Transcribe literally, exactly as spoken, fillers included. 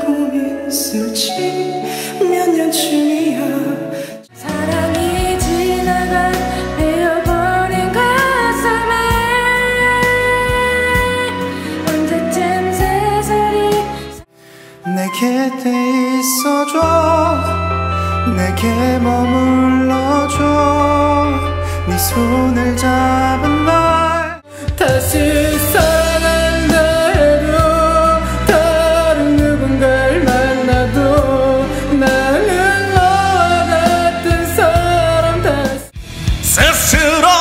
알고 있을지 몇 년쯤이야. 사랑이 지나가 베어버린 가슴에 언제쯤 새살이 내 곁에 있어줘, 내게 머물러줘. 네 손을 잡은 날 다시 사랑한다 해도 다른 누군가를 만나도 나는 너와 같은 사람 다시 스스로